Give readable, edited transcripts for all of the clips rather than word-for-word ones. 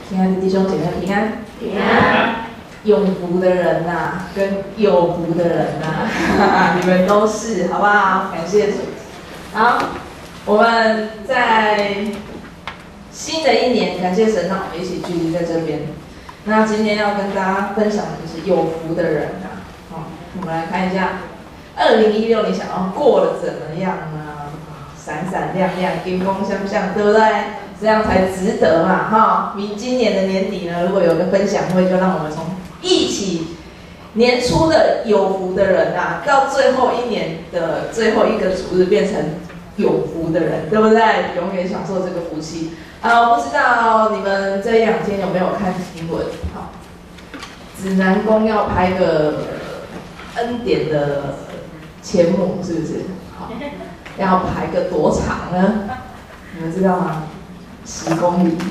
亲爱的弟兄姐妹平安， 平安。 有福的人呐、跟有福的人呐、你们都是，好不好？感谢主。好，我们在新的一年，感谢神让我们一起聚集在这边。那今天要跟大家分享的就是有福的人啊。好，我们来看一下，2016你想要过得怎么样呢？闪闪亮亮，金光相向，对不对？这样才值得嘛，哈！今年的年底呢，如果有个分享会，就让我们从一起年初的有福的人啊，到最后一年的最后一个主日变成有福的人，对不对？永远享受这个福气。我不知道你们这2天有没有看新闻？好，指南宫要拍个恩典的前母，是不是？好，要排个多长呢？你们知道吗？10公里。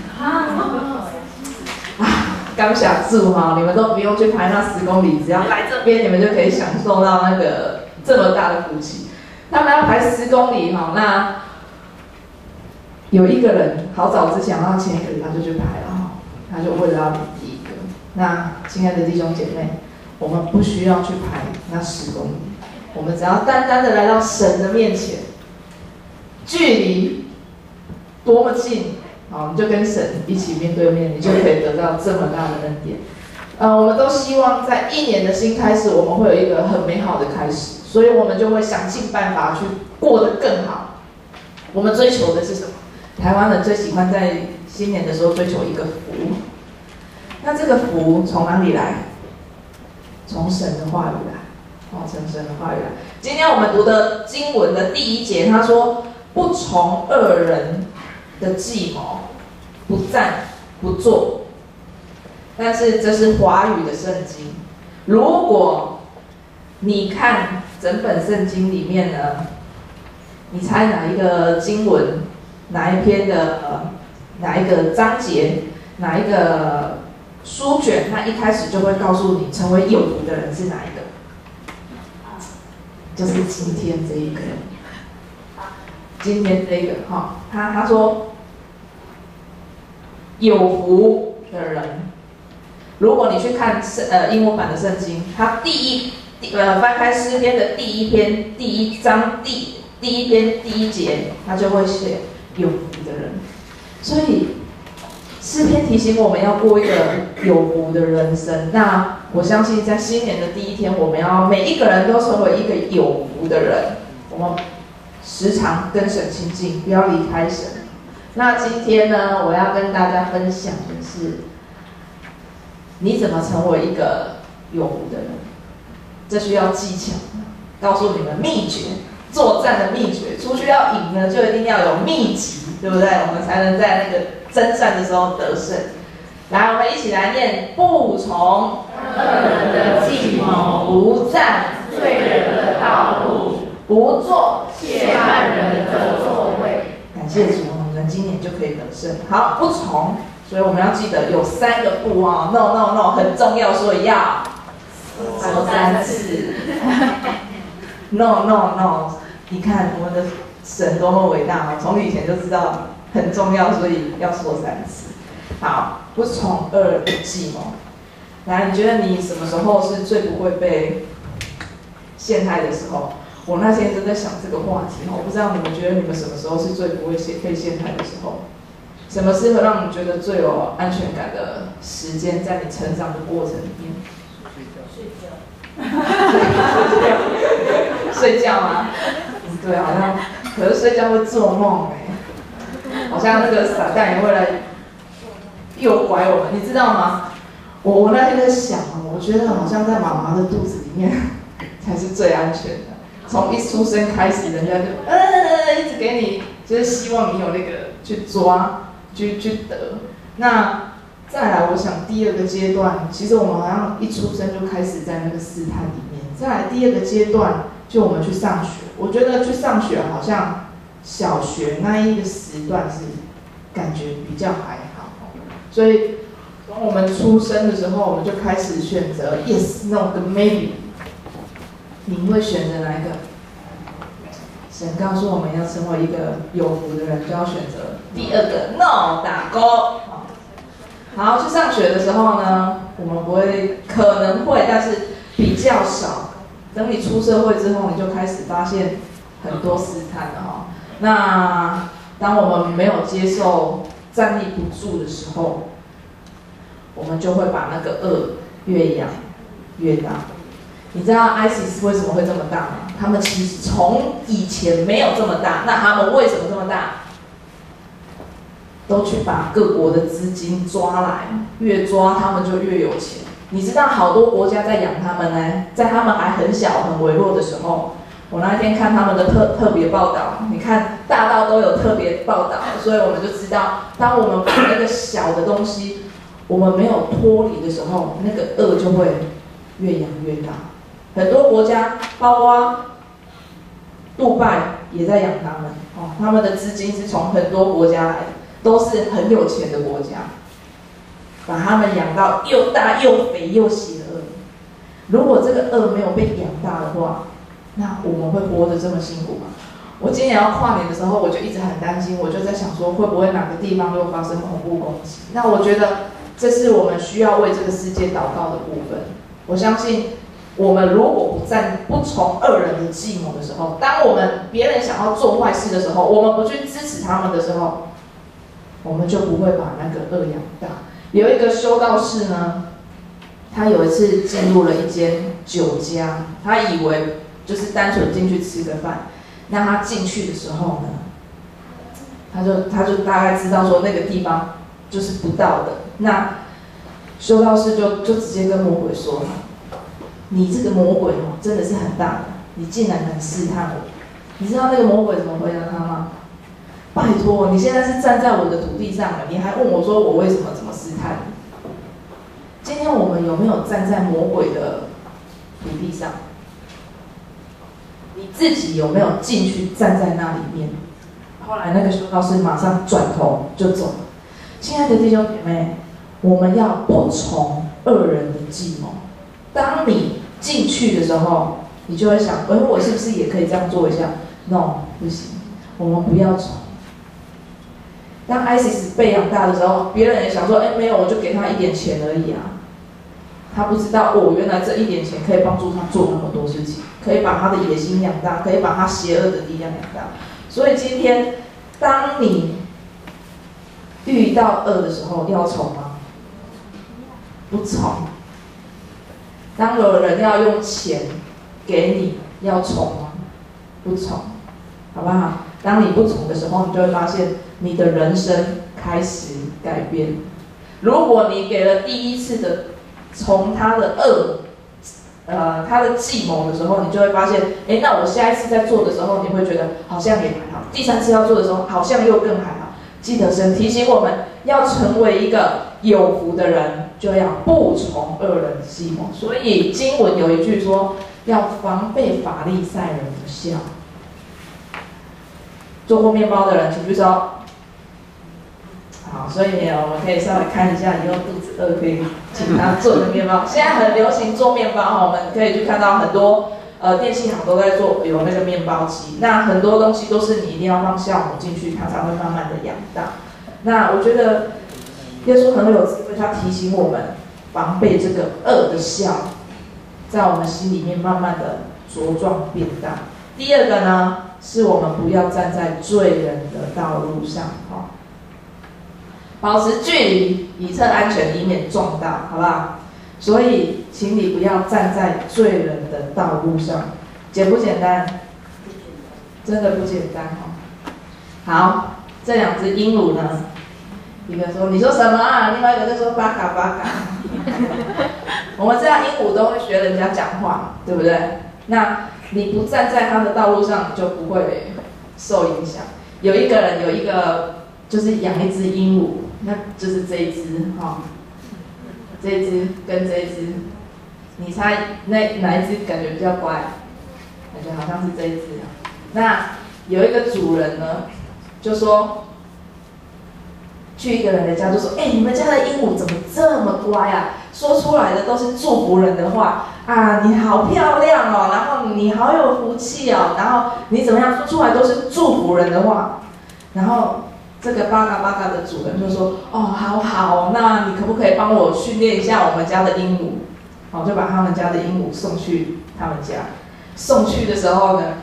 刚想住哈，你们都不用去排那10公里，只要来这边，你们就可以享受到那个这么大的福气。他们要排10公里哈，那有一个人好早之前要前一个人他就去排了哈，他就为了要比第一个。那亲爱的弟兄姐妹，我们不需要去排那10公里，我们只要单单的来到神的面前，距离多么近，好，你就跟神一起面对面，你就可以得到这么大的恩典。我们都希望在一年的新开始，我们会有一个很美好的开始，所以我们就会想尽办法去过得更好。我们追求的是什么？台湾人最喜欢在新年的时候追求一个福。那这个福从哪里来？从神的话语来。从神的话语来。今天我们读的经文的第1节，他说：不从恶人的计谋，不赞不做。但是这是华语的圣经。如果你看整本圣经里面呢，你猜哪一个经文、哪一篇的哪一个章节、哪一个书卷，它一开始就会告诉你成为有福的人是哪一个？就是今天这一个。今天这个哈，他说有福的人，如果你去看英文版的圣经，它翻开诗篇的第1篇第1章第1篇第1节，它就会写有福的人。所以诗篇提醒我们要过一个有福的人生。那我相信在新年的第1天，我们要每一个人都成为一个有福的人。我们时常跟神亲近，不要离开神。那今天呢，我要跟大家分享的是，你怎么成为一个有福的人？这需要技巧，告诉你们秘诀，作战的秘诀。出去要赢呢，就一定要有秘籍，对不对？我们才能在那个征战的时候得胜。来，我们一起来念：不从恶人的计谋， 不占罪人的道路， 不做亵慢人的座位。 感谢主，我们今年就可以得胜。好，不从，所以我们要记得有3个不哦 ，no no no， 很重要，所以要说3次。no no no， 你看我们的神多么伟大哦，从以前就知道很重要，所以要说3次。好，不从恶人的计谋。来，你觉得你什么时候是最不会被陷害的时候？我那天真在想这个话题，我不知道你们觉得你们什么时候是最不会被陷害的时候？什么是会让你觉得最有安全感的时间，在你成长的过程里面？睡觉吗？对，好像，可是睡觉会做梦好像那个撒旦也会来诱拐我们，你知道吗？我那天在想，我觉得好像在妈妈的肚子里面才是最安全的。从一出生开始，人家就一直给你，就是希望你有那个去抓、去得。那再来，我想第2个阶段，其实我们好像一出生就开始在那个试探里面。再来第2个阶段，就我们去上学。我觉得去上学好像小学那一个时段是感觉比较还好，所以从我们出生的时候，我们就开始选择 yes、no 跟 maybe。你会选择哪一个？神告诉我们要成为一个有福的人，就要选择第2个 no 打勾。 好，去上学的时候呢，我们不会，可能会，但是比较少。等你出社会之后，你就开始发现很多试探了哈。那当我们没有接受站立不住的时候，我们就会把那个恶越养越大。你知道 ISIS 为什么会这么大吗？他们其实从以前没有这么大，那他们为什么这么大？都去把各国的资金抓来，越抓他们就越有钱。你知道好多国家在养他们呢，在他们还很小很微弱的时候，我那一天看他们的特别报道，你看大到都有特别报道，所以我们就知道，当我们把那个小的东西，我们没有脱离的时候，那个恶就会越养越大。很多国家，包括杜拜也在养他们哦，他们的资金是从很多国家来的。都是很有钱的国家，把他们养到又大又肥又邪恶。如果这个恶没有被养大的话，那我们会活得这么辛苦吗？我今年要跨年的时候，我就一直很担心，我就在想说，会不会哪个地方又发生恐怖攻击？那我觉得这是我们需要为这个世界祷告的部分。我相信，我们如果不从恶人的计谋的时候，当我们别人想要做坏事的时候，我们不去支持他们的时候，我们就不会把那个恶养大。有一个修道士呢，他有一次进入了一间酒家，他以为就是单纯进去吃个饭。那他进去的时候呢，他就大概知道说那个地方就是不道的。那修道士就直接跟魔鬼说：“你这个魔鬼哦，真的是很大的，你竟然敢试探我。”你知道那个魔鬼怎么回答他吗？拜托，你现在是站在我的土地上了，你还问我说我为什么怎么试探你？今天我们有没有站在魔鬼的土地上？你自己有没有进去站在那里面？后来那个修道士马上转头就走了。亲爱的弟兄姐妹，我们要不从恶人的计谋。当你进去的时候，你就会想，我是不是也可以这样做一下 ？No， 不行，我们不要从。当 ISIS 被养大的时候，别人也想说，没有，我就给他一点钱而已啊。他不知道，原来这一点钱可以帮助他做那么多事情，可以把他的野心养大，可以把他邪恶的力量养大。所以今天，当你遇到恶的时候，要从吗？不从。当有人要用钱给你，要从吗？不从，好不好？当你不从的时候，你就会发现你的人生开始改变。如果你给了第一次的从他的恶，他的计谋的时候，你就会发现，那我下一次在做的时候，你会觉得好像也还好；第三次要做的时候，好像又更还好。记得神提醒我们要成为一个有福的人，就要不从恶人的计谋。所以经文有一句说，要防备法利赛人的笑。做过面包的人，请举手。好，所以我们可以稍微看一下，以后肚子饿可以请他做的面包。现在很流行做面包，我们可以去看到很多电器行都在做，有那个面包机。那很多东西都是你一定要放酵母进去，它才会慢慢的养大。那我觉得耶稣很有智慧，他提醒我们防备这个恶的笑，在我们心里面慢慢的茁壮变大。第二个呢，是我们不要站在罪人的道路上，保持距离，以测安全，以免撞到，好不好？所以，请你不要站在罪人的道路上，简不简单？真的不简单好，这两只鹦鹉呢，一个说你说什么啊？另外一个就说巴嘎巴嘎。我们知道鹦鹉都会学人家讲话，对不对？那你不站在他的道路上，你就不会受影响。有一个人有一个就是养一只鹦鹉，那就是这一只这一只跟这一只，你猜哪一只感觉比较乖？感觉好像是这一只。那有一个主人呢，就说去一个人的家，就说：“你们家的鹦鹉怎么这么乖啊？说出来的都是祝福人的话啊！你好漂亮哦，然后你好有福气哦，然后你怎么样说出来都是祝福人的话。”然后这个巴嘎巴嘎的主人就说：“哦，好，那你可不可以帮我训练一下我们家的鹦鹉？”好，就把他们家的鹦鹉送去他们家。送去的时候呢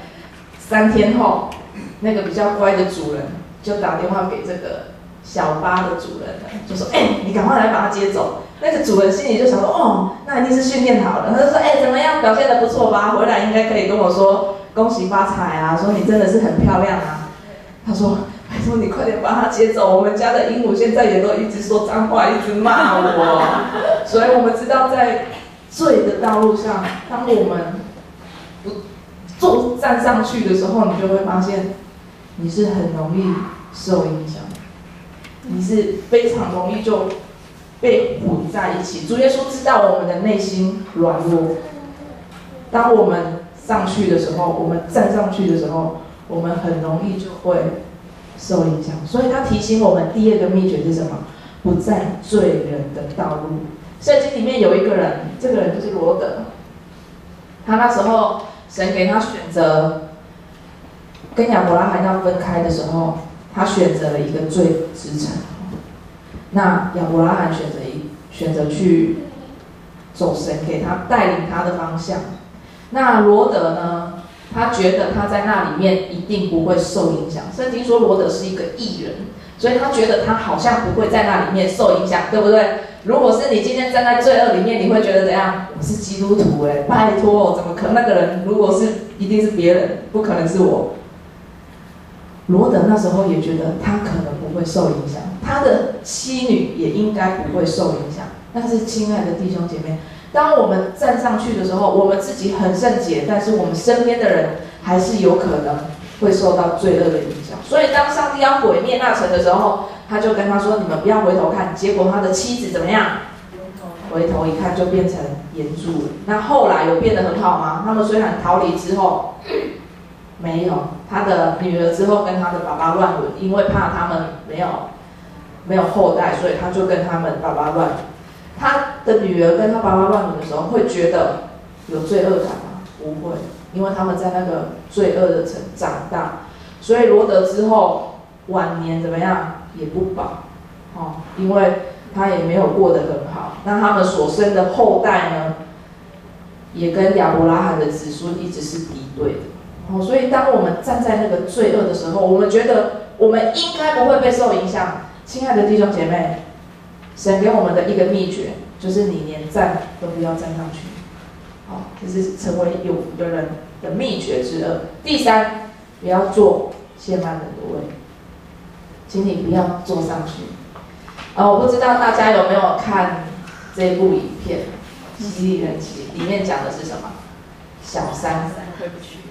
，3天后，那个比较乖的主人就打电话给这个小巴的主人了，就说：“你赶快来把它接走。”那个主人心里就想说：“哦，那一定是训练好了。”他就说：“怎么样，表现得不错吧？回来应该可以跟我说恭喜发财啊，说你真的是很漂亮啊。”他说：“拜托你快点把它接走，我们家的鹦鹉现在也都一直说脏话，一直骂我。”所以我们知道，在罪的道路上，当我们不站上去的时候，你就会发现你是很容易受影响，你是非常容易就被混在一起。主耶稣知道我们的内心软弱，当我们上去的时候，我们站上去的时候，我们很容易就会受影响。所以他提醒我们，第2个秘诀是什么？不在罪人的道路。圣经里面有一个人，这个人就是罗德。他那时候神给他选择跟亚伯拉罕要分开的时候，他选择了一个罪之城。那亚伯拉罕选择去走神给他带领他的方向。那罗德呢？他觉得他在那里面一定不会受影响。圣经说罗德是一个义人，所以他觉得他好像不会在那里面受影响，对不对？如果是你今天站在罪恶里面，你会觉得怎样？我是基督徒拜托，怎么可能？那个人如果是一定是别人，不可能是我。罗德那时候也觉得他可能不会受影响，他的妻女也应该不会受影响。但是亲爱的弟兄姐妹，当我们站上去的时候，我们自己很圣洁，但是我们身边的人还是有可能会受到罪恶的影响。所以当上帝要毁灭那城的时候，他就跟他说：“你们不要回头看。”结果他的妻子怎么样？回头一看就变成眼珠了。那后来有变得很好吗？他们虽然逃离之后，没有。他的女儿之后跟他的爸爸乱伦，因为怕他们没有后代，所以他就跟他们爸爸乱伦。他的女儿跟他爸爸乱伦的时候，会觉得有罪恶感吗？不会，因为他们在那个罪恶的城长大，所以罗德之后晚年怎么样也不保，因为他也没有过得很好。那他们所生的后代呢，也跟亚伯拉罕的子孙一直是敌对的。所以当我们站在那个罪恶的时候，我们觉得我们应该不会被受影响。亲爱的弟兄姐妹，神给我们的一个秘诀，就是你连站都不要站上去。这是成为有福的人的秘诀之2。第3，不要坐亵慢人的位，请你不要坐上去。我不知道大家有没有看这部影片《犀利人妻》，里面讲的是什么？小三回不去。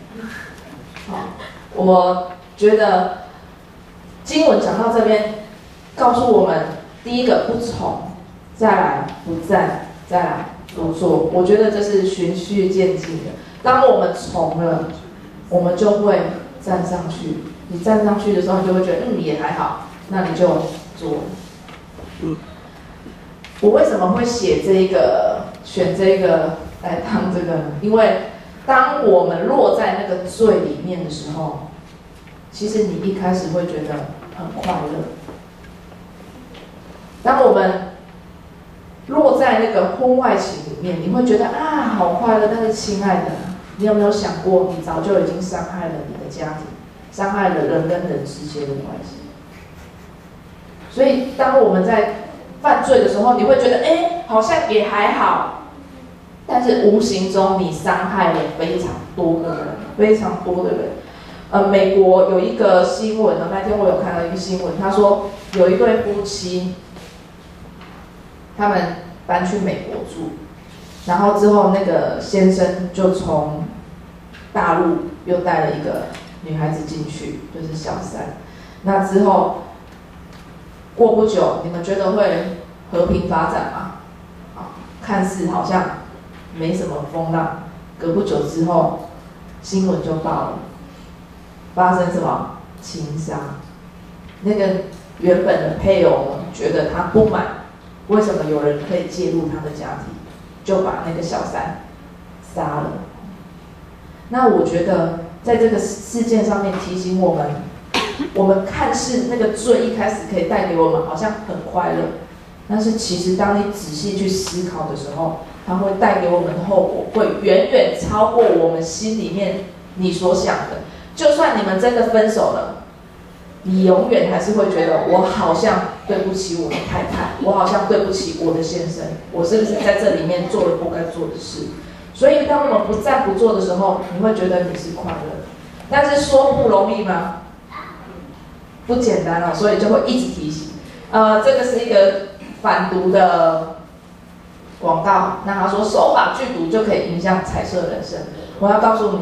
我觉得经文讲到这边，告诉我们：第1个不从，再来不站，再来不做。我觉得这是循序渐进的。当我们从了，我们就会站上去。你站上去的时候，你就会觉得也还好，那你就做。我为什么会选这个来当这个呢？因为当我们落在那个罪里面的时候，其实你一开始会觉得很快乐。当我们落在那个婚外情里面，你会觉得好快乐。但是亲爱的，你有没有想过，你早就已经伤害了你的家庭，伤害了人跟人之间的关系。所以当我们在犯罪的时候，你会觉得好像也还好，但是无形中你伤害了非常多的人，非常多的人。美国有一个新闻，那天我有看到一个新闻，他说有一对夫妻，他们搬去美国住，然后之后那个先生就从大陆又带了一个女孩子进去，就是小三。那之后过不久，你们觉得会和平发展吗？看似好像没什么风浪，隔不久之后，新闻就报了，发生什么情杀？那个原本的配偶呢，觉得他不满，为什么有人可以介入他的家庭，就把那个小三杀了。那我觉得在这个事件上面提醒我们， 我们看似那个罪一开始可以带给我们好像很快乐，但是其实当你仔细去思考的时候，它会带给我们的后果会远远超过我们心里面你所想的。就算你们真的分手了，你永远还是会觉得我好像对不起我的太太，我好像对不起我的先生，我是不是在这里面做了不该做的事？所以当我们不再不做的时候，你会觉得你是快乐的。但是说不容易吗？不简单哦，所以就会一直提醒。这个是一个反毒的广告，那他说手法剧毒就可以影响彩色人生。我要告诉你，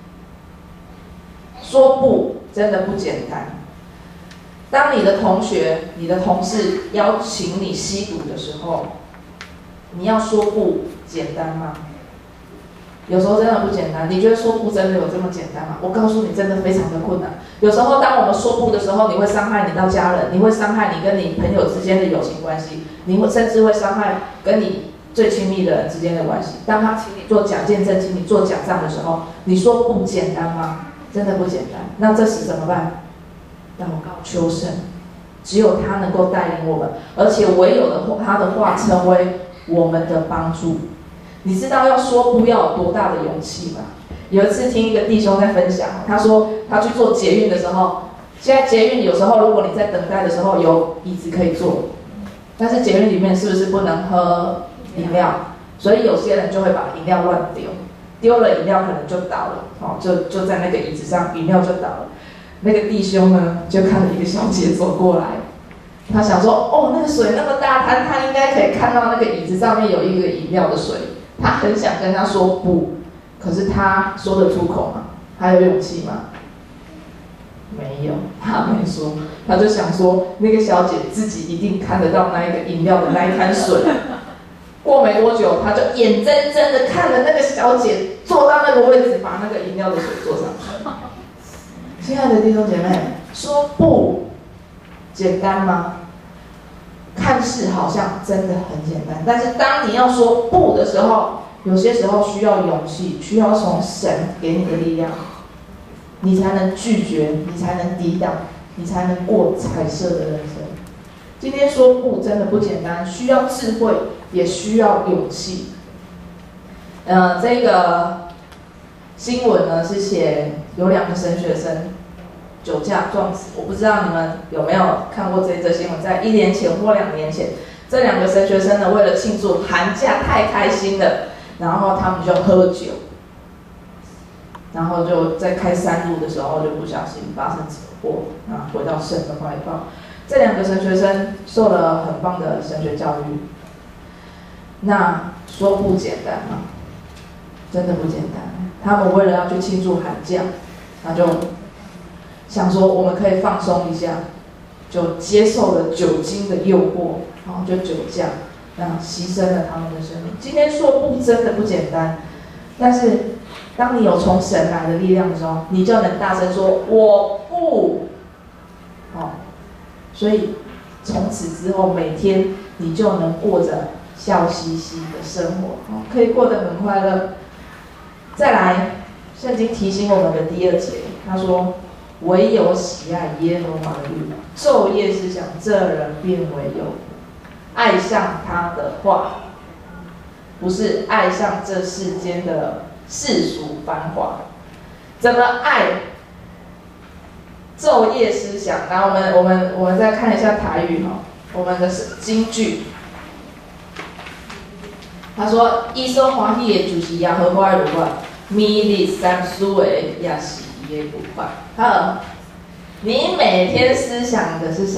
说不真的不简单。当你的同学、你的同事邀请你吸毒的时候，你要说不简单吗？有时候真的不简单。你觉得说不真的有这么简单吗？我告诉你，真的非常的困难。有时候，当我们说不的时候，你会伤害你到家人，你会伤害你跟你朋友之间的友情关系，你会甚至会伤害跟你最亲密的人之间的关系。当他请你做假见证，请你做假账的时候，你说不简单吗？真的不简单。那这时怎么办？祷告求神，只有他能够带领我们，而且唯有他的话成为我们的帮助。你知道要说不要有多大的勇气吗？有一次听一个弟兄在分享，他说他去做捷运的时候，现在捷运有时候如果你在等待的时候有椅子可以坐，但是捷运里面是不是不能喝饮料？所以有些人就会把饮料乱丢，丢了饮料可能就倒了，就在那个椅子上，饮料就倒了。那个弟兄呢，就看了一个小姐走过来，他想说，哦，那个水那么大滩，他应该可以看到那个椅子上面有一个饮料的水。他很想跟他说不，可是他说得出口吗？他有勇气吗？没有，他没说。他就想说，那个小姐自己一定看得到那一个饮料的那一滩水。过没多久，他就眼睁睁的看着那个小姐坐到那个位置，把那个饮料的水坐上去。亲爱的弟兄姐妹，说不简单吗？看似好像真的很简单，但是当你要说不的时候，有些时候需要勇气，需要从神给你的力量，你才能拒绝，你才能抵挡，你才能过彩色的人生。今天说不真的不简单，需要智慧，也需要勇气。这个新闻呢是写有2个神学生酒驾撞死，我不知道你们有没有看过这一则新闻。在1年前或2年前，这2个神学生呢，为了庆祝寒假太开心了，然后他们就喝酒，然后就在开山路的时候就不小心发生车祸，回到神的怀抱。这2个神学生受了很棒的神学教育。那说不简单吗？真的不简单。他们为了要去庆祝寒假，那就想说我们可以放松一下，就接受了酒精的诱惑，然后就酒驾，牺牲了他们的生命。今天说不真的不简单，但是当你有从神来的力量的时候，你就能大声说我不。所以从此之后，每天你就能过着笑嘻嘻的生活，可以过得很快乐。再来，圣经提醒我们的第2节，他说唯有喜爱耶和华的律法，昼夜思想，这人便为有福。爱上他的话，不是爱上这世间的世俗繁华。怎么爱？昼夜思想。然后我们再看一下台语哈，我们的金句。他说：“伊所欢喜的，就是耶和华的律法；每日三思的，也是伊的律法。”好，你每天思想的是谁？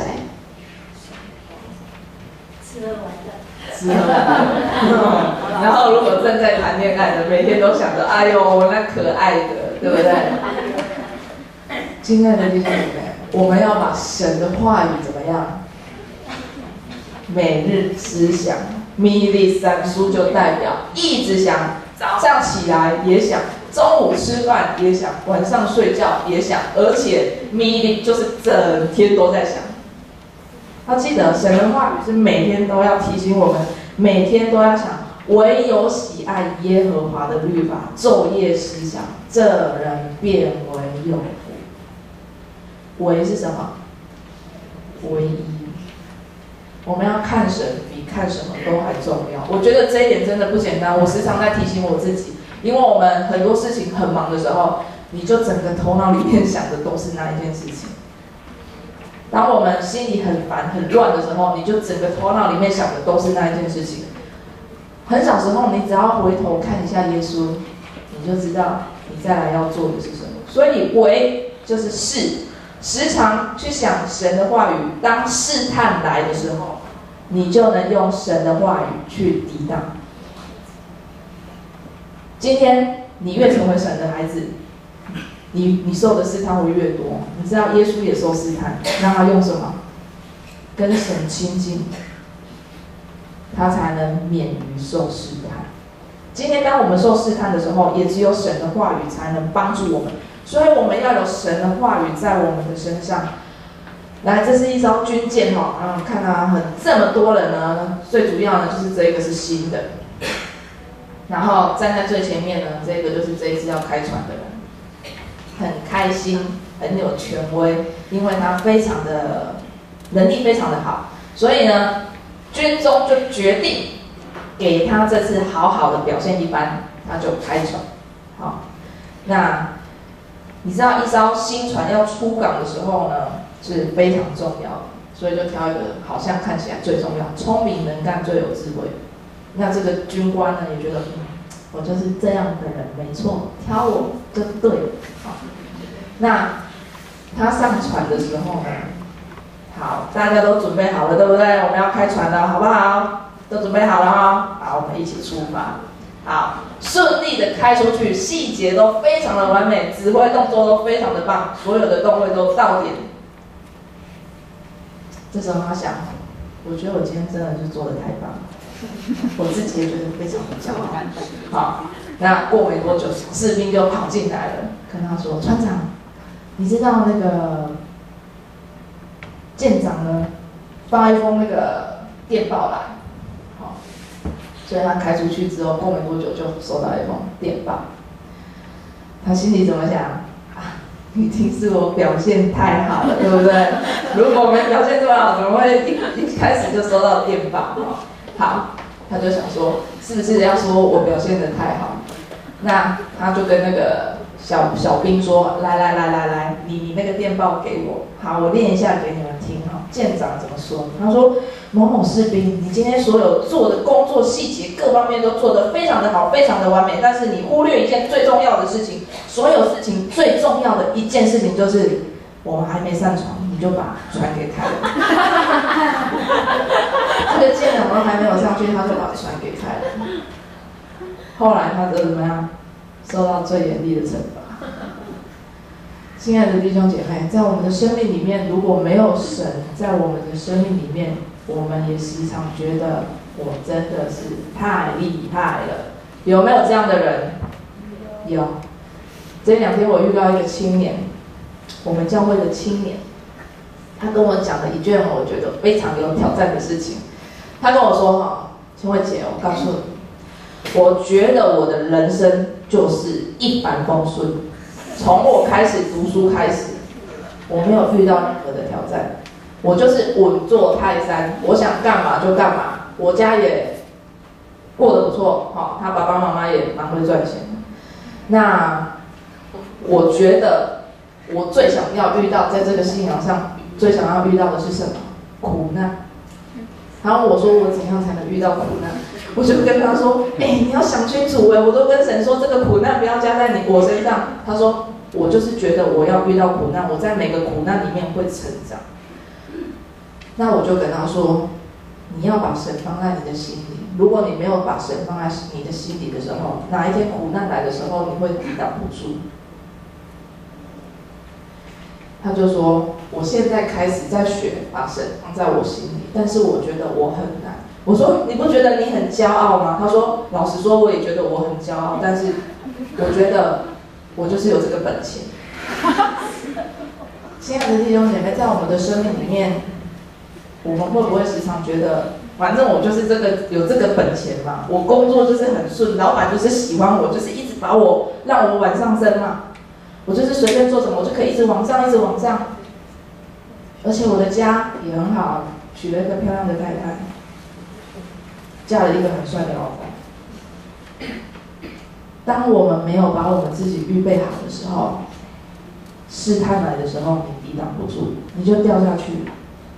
吃喝玩乐。 吃喝玩乐。然后如果正在谈恋爱的，每天都想着，哎呦，那可爱的，对不对？亲爱的弟兄姐妹，我们要把神的话语怎么样？每日思想。米粒三书就代表一直想，早上起来也想，中午吃饭也想，晚上睡觉也想，而且米粒就是整天都在想。要记得，神的话语是每天都要提醒我们，每天都要想，唯有喜爱耶和华的律法，昼夜思想，这人便为有福。 唯是什么？唯一。我们要看神比看什么都还重要。我觉得这一点真的不简单。我时常在提醒我自己，因为我们很多事情很忙的时候，你就整个头脑里面想的都是那一件事情。当我们心里很烦很乱的时候，你就整个头脑里面想的都是那一件事情。很小时候，你只要回头看一下耶稣，你就知道你再来要做的是什么。所以唯就是是，时常去想神的话语。当试探来的时候，你就能用神的话语去抵挡。今天你越成为神的孩子，你受的试探会越多。你知道耶稣也受试探，让他用什么？跟神亲近，他才能免于受试探。今天当我们受试探的时候，也只有神的话语才能帮助我们。所以我们要有神的话语在我们的身上。来，这是一艘军舰哈，看啊，这么多人呢，最主要呢就是这个是新的，然后站在最前面呢，这个就是这一次要开船的人，很开心，很有权威，因为他非常的能力非常的好，所以呢，军中就决定给他这次好好的表现一番，他就开船。好，那你知道一艘新船要出港的时候呢，是非常重要的，所以就挑一个好像看起来最重要、聪明能干、最有智慧。那这个军官呢也觉得，我就是这样的人，没错，挑我就对了。好，那他上船的时候呢，好，大家都准备好了，对不对？我们要开船了，好不好？都准备好了哈，好，我们一起出发。好，顺利的开出去，细节都非常的完美，指挥动作都非常的棒，所有的动位都到点。这时候他想，我觉得我今天真的是做得太棒了，我自己也觉得非常的骄傲。好，那过没多久，士兵就跑进来了，跟他说：“船长，你知道那个舰长呢发一封那个电报来。”好，所以他开出去之后，过没多久就收到一封电报。他心里怎么想？一定是我表现太好了，对不对？如果我们表现这么好，怎么会一开始就收到电报？好，他就想说，是不是要说我表现得太好？那他就跟那个小兵说，来，你那个电报给我，好，我念一下给你们听哈。舰长怎么说？他说：某某士兵，你今天所有做的工作细节各方面都做得非常的好，非常的完美，但是你忽略一件最重要的事情。所有事情最重要的一件事情就是，我们还没上船，你就把船给开了。这个舰长都还没有上去，他就把船给开了。后来他就怎么样？受到最严厉的惩罚。亲爱的弟兄姐妹，在我们的生命里面，如果没有神在我们的生命里面，我们也时常觉得我真的是太厉害了。有没有这样的人？有。这两天我遇到一个青年，我们教会的青年，他跟我讲了一件我觉得非常有挑战的事情。他跟我说：“哈，青慧姐，我告诉你，我觉得我的人生就是一帆风顺，从我开始读书开始，我没有遇到任何的挑战，我就是稳坐泰山，我想干嘛就干嘛，我家也过得不错，哈，他爸爸妈妈也蛮会赚钱的。那我觉得我最想要遇到，在这个信仰上最想要遇到的是什么？苦难。然后我说我怎样才能遇到苦难？我就跟他说：你要想清楚我都跟神说这个苦难不要加在我身上。他说我就是觉得我要遇到苦难，我在每个苦难里面会成长。那我就跟他说，你要把神放在你的心里。如果你没有把神放在你的心里的时候，哪一天苦难来的时候，你会抵挡不住。他就说：“我现在开始在学把神放在我心里，但是我觉得我很难。”我说：“你不觉得你很骄傲吗？”他说：“老实说，我也觉得我很骄傲，但是我觉得我就是有这个本钱。”亲爱的弟兄姐妹，在我们的生命里面，我们会不会时常觉得，反正我就是有这个本钱嘛，我工作就是很顺，老板就是喜欢我，就是一直让我往上升嘛。我就是随便做什么，我就可以一直往上，一直往上。 而且我的家也很好，娶了一个漂亮的太太，嫁了一个很帅的老公。当我们没有把我们自己预备好的时候，试探来的时候，你抵挡不住，你就掉下去了。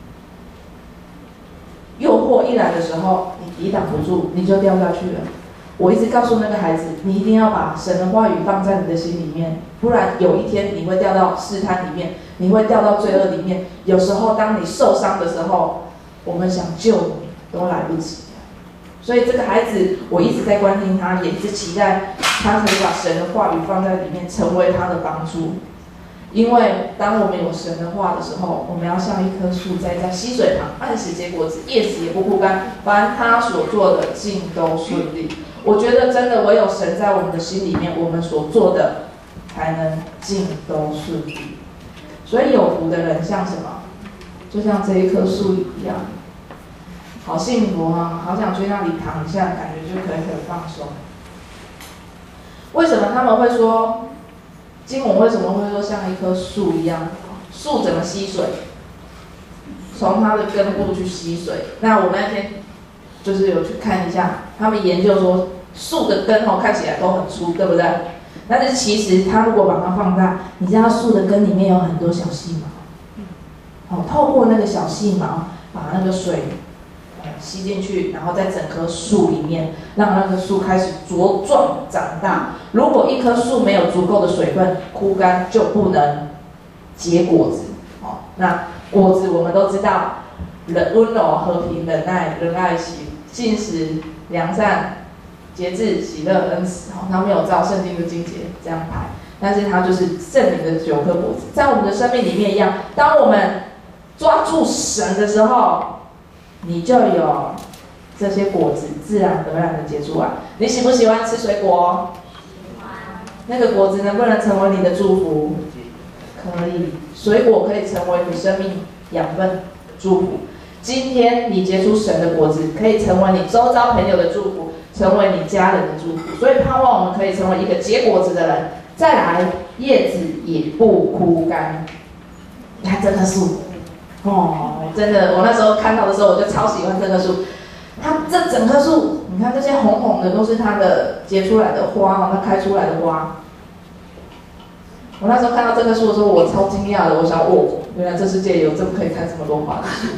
诱惑一来的时候，你抵挡不住，你就掉下去了。我一直告诉那个孩子，你一定要把神的话语放在你的心里面，不然有一天你会掉到试探里面，你会掉到罪恶里面。有时候当你受伤的时候，我们想救你都来不及了。所以这个孩子，我一直在关心他，也一直期待他可以把神的话语放在里面，成为他的帮助。因为当我们有神的话的时候，我们要像一棵树栽在溪水旁，按时结果子，叶子也不枯干，凡他所做的尽都顺利。我觉得真的唯有神在我们的心里面，我们所做的才能尽都顺利。所以有福的人像什么？就像这一棵树一样，好幸福啊！好想去那里躺一下，感觉就可以很放松。为什么他们会说？经文为什么会说像一棵树一样？树怎么吸水？从它的根部去吸水。那我们那天就是有去看一下，他们研究说，树的根看起来都很粗，对不对？但是其实它如果把它放大，你知道树的根里面有很多小细毛，透过那个小细毛把那个水吸进去，然后在整棵树里面，让那个树开始茁壮长大。如果一棵树没有足够的水分，枯干就不能结果子。那果子我们都知道，温柔、和平、忍耐、仁爱、信实、良善、节制、喜乐、恩慈。它没有照圣经的经节这样排，但是它就是圣灵的9颗果子，在我们的生命里面一样。当我们抓住神的时候，你就有这些果子自然而然的结出来。你喜不喜欢吃水果？喜欢。那个果子能不能成为你的祝福？可以。水果可以成为你生命养分的祝福。今天你结出神的果子，可以成为你周遭朋友的祝福，成为你家人的祝福。所以盼望我们可以成为一个结果子的人。再来，叶子也不枯干。你看这棵树。真的，我那时候看到的时候，我就超喜欢这棵树。它这整棵树，你看这些红红的，都是它的结出来的花，它开出来的花。我那时候看到这棵树的时候，我超惊讶的。我想，原来这世界有这么可以开这么多花的树。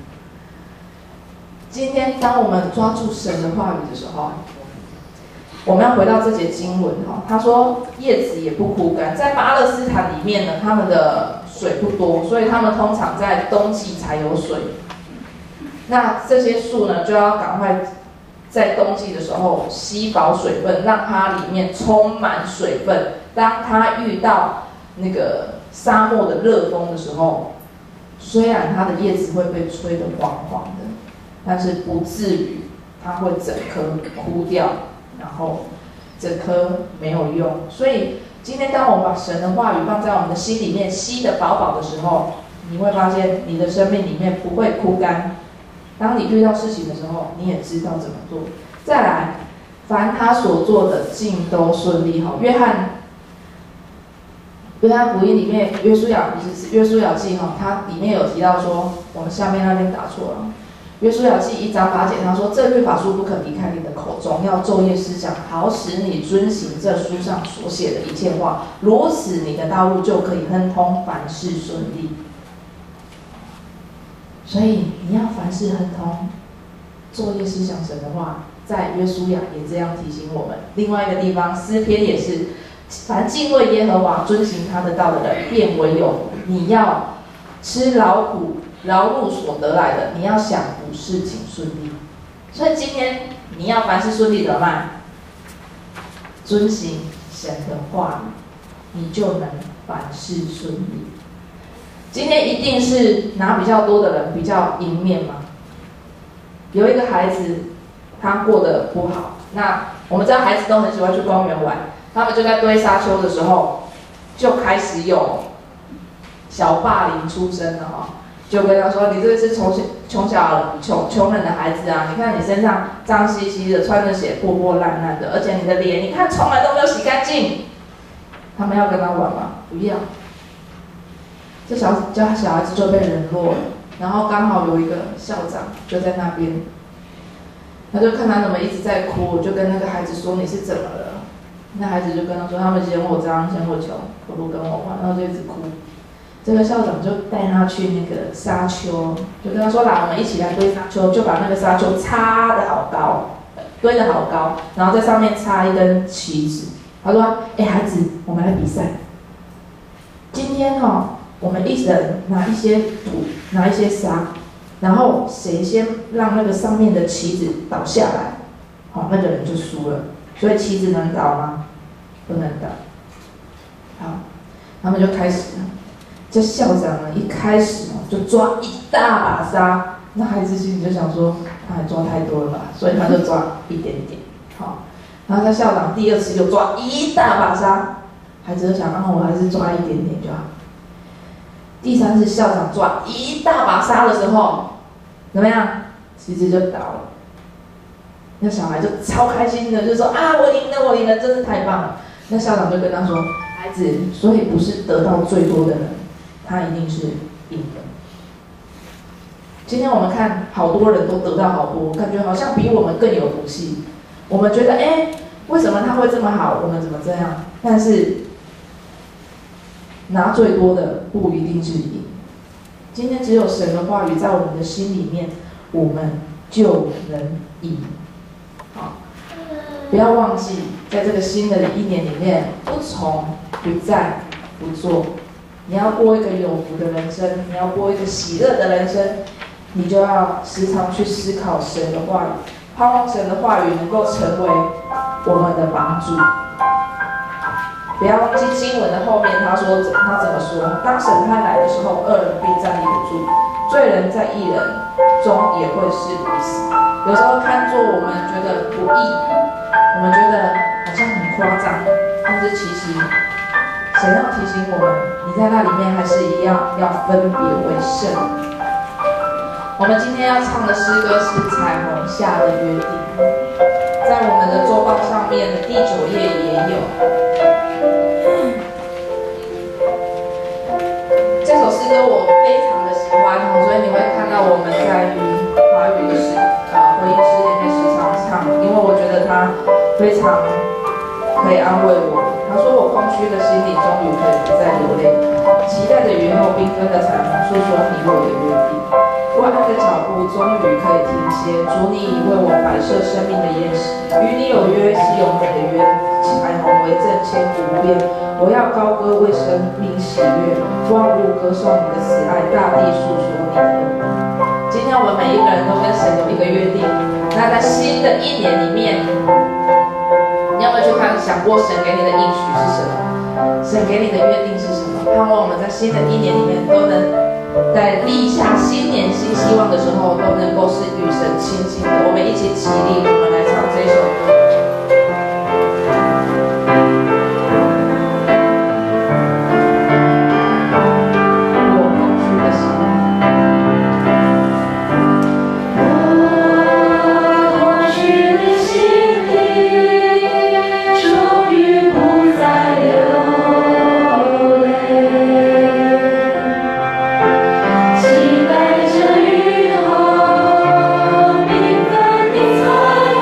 今天，当我们抓住神的话语的时候，我们要回到这节经文他说叶子也不枯干。在巴勒斯坦里面呢，他们的水不多，所以他们通常在冬季才有水。那这些树呢，就要赶快在冬季的时候吸饱水分，让它里面充满水分。当它遇到那个沙漠的热风的时候，虽然它的叶子会被吹得黄黄的，但是不至于它会整棵枯掉，然后整棵没有用。所以今天当我们把神的话语放在我们的心里面，吸得饱饱的时候，你会发现你的生命里面不会枯干。当你遇到事情的时候，你也知道怎么做。再来，凡他所做的尽都顺利。约翰福音里面，约书亚记它里面有提到说，我们下面那边打错了。约书亚记1章8节，他说：“这律法书不可离开你的口中，要昼夜思想，好使你遵行这书上所写的一切话。如此，你的道路就可以亨通，凡事顺利。”所以你要凡事亨通，昼夜思想神的话。在约书亚也这样提醒我们。另外一个地方，诗篇也是，凡敬畏耶和华、遵行他的道的人，便为有福。你要吃劳苦劳碌所得来的，你要享福，事情顺利。所以今天你要凡事顺利怎么办？遵行神的话语，你就能凡事顺利。今天一定是拿比较多的人比较赢面吗？有一个孩子，他过得不好。那我们知道孩子都很喜欢去公园玩，他们就在堆沙丘的时候，就开始有小霸凌出生了就跟他说：“你这个是穷人的孩子啊！你看你身上脏兮兮的，穿着鞋破破烂烂的，而且你的脸，你看从来都没有洗干净。”他们要跟他玩吗？不要。 这小孩子就被冷落了。然后刚好有一个校长就在那边，他就看他怎么一直在哭，就跟那个孩子说：“你是怎么了？”那孩子就跟他说：“他们嫌我脏，嫌我穷，不跟我玩。”然后就一直哭。这个校长就带他去那个沙丘，就跟他说：“来，我们一起来堆沙丘。”就把那个沙丘插得好高，堆得好高，然后在上面插一根旗子。他说：“哎，孩子，我们来比赛。今天我们一人拿一些土，拿一些沙，然后谁先让那个上面的旗子倒下来，那个人就输了。所以旗子能倒吗？不能倒。好，他们就开始了。这校长呢，一开始就抓一大把沙，那孩子心里就想说，他还抓太多了吧，所以他就抓一点点。好，然后他校长第二次又抓一大把沙，孩子就想，我还是抓一点点就好。第三次校长抓一大把沙的时候，怎么样？旗子就倒了。那小孩就超开心的，就说：“我赢了，我赢了，真是太棒了。”那校长就跟他说：“孩子，所以不是得到最多的人，他一定是赢的。”今天我们看好多人都得到好多，感觉好像比我们更有福气。我们觉得，为什么他会这么好？我们怎么这样？但是拿最多的不一定是赢。今天只有神的话语在我们的心里面，我们就能赢。好，不要忘记，在这个新的一年里面，不从、不在、不做，你要过一个有福的人生，你要过一个喜乐的人生，你就要时常去思考神的话语，盼望神的话语能够成为我们的帮助。不要忘记经文的后面，他怎么说？当审判来的时候，恶人必站立不住，罪人在义人中也会是如此。有时候看作我们觉得不义，我们觉得好像很夸张，但是其实神要提醒我们，你在那里面还是一样要分别为圣。我们今天要唱的诗歌是《彩虹下的约定》，在我们的周报上面的第9页也有。这首诗歌我非常的喜欢，所以你会看到我们在华语的回应诗里面时常唱，因为我觉得它非常可以安慰我。他说：“我空虚的心里终于可以不再流泪，期待着雨后缤纷的彩虹，诉说你我的约定。不安的脚步终于可以停歇，主你已为我摆设生命的宴席，与你有约是永远的约，彩虹为证，千古不变。我要高歌为生命喜悦，万物歌颂你的慈爱，大地诉说你的恩典。”今天我们每一个人都跟神有一个约定，那在新的一年里面，你有没有去想过神给你的应许是什么？神给你的约定是什么？盼望我们在新的一年里面都能在立下新年新希望的时候，都能够是与神亲近的。我们一起起立，我们来唱这首歌。 期待着雨后缤纷的彩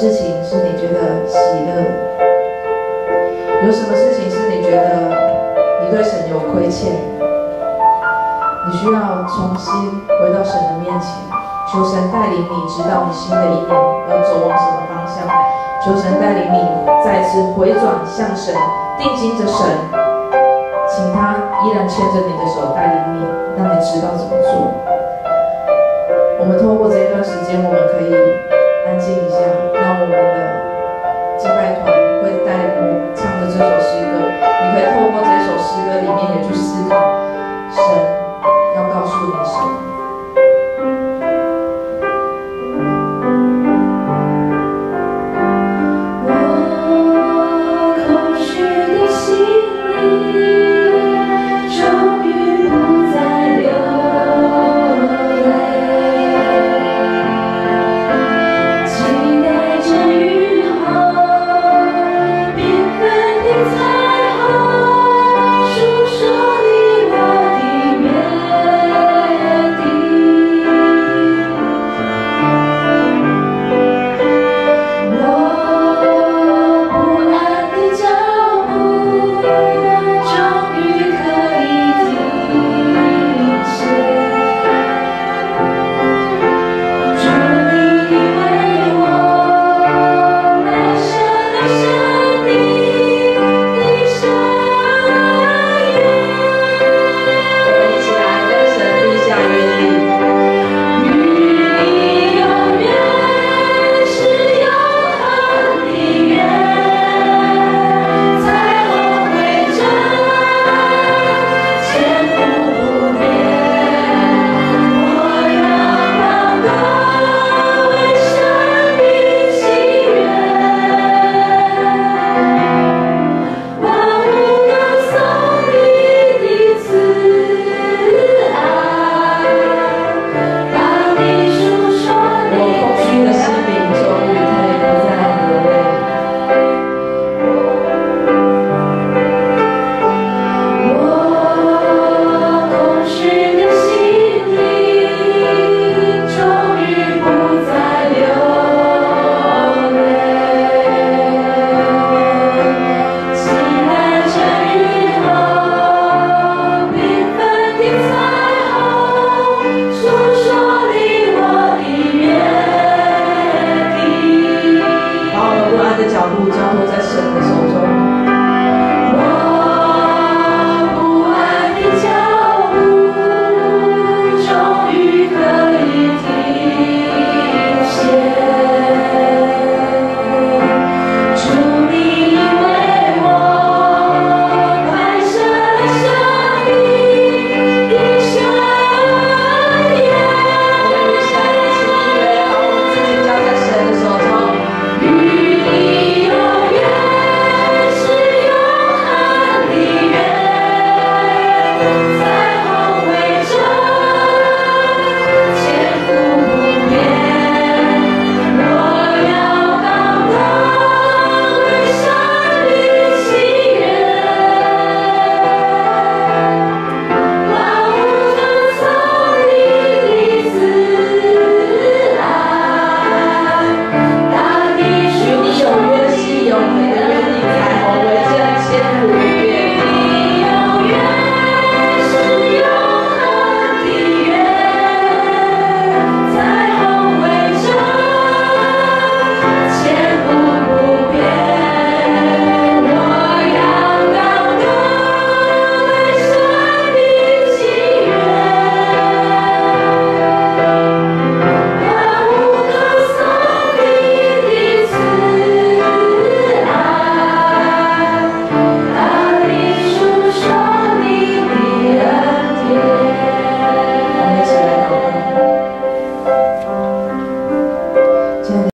事情是你觉得喜乐的？有什么事情是你觉得你对神有亏欠？你需要重新回到神的面前，求神带领你，知道你新的一年要走往什么方向。求神带领你再次回转向神，定睛着神，请他依然牵着你的手带领你，让你知道怎么做。我们透过这一段时间，我们可以安静一下，让我们的敬拜团会带领我们唱的这首诗歌。你可以透过这首诗歌